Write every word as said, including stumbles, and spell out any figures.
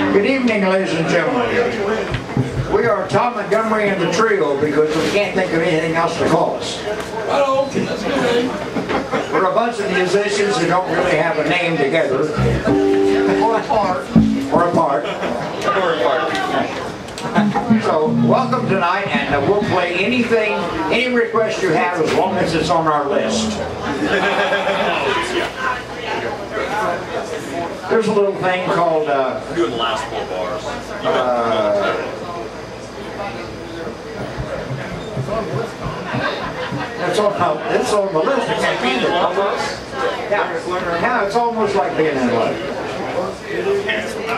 Good evening, ladies and gentlemen. We are Tom Montgomery and the Trio because we can't think of anything else to call us. Hello, that's good. We're a bunch of musicians who don't really have a name together. Or apart. Or apart. Or apart. So, welcome tonight, and uh, we'll play anything, any request you have as long as it's on our list. There's a little thing called, uh, I'm doing the last four bars. uh, it's on, it's on the list. I can't find it. Yeah. Yeah, it's almost like being in love.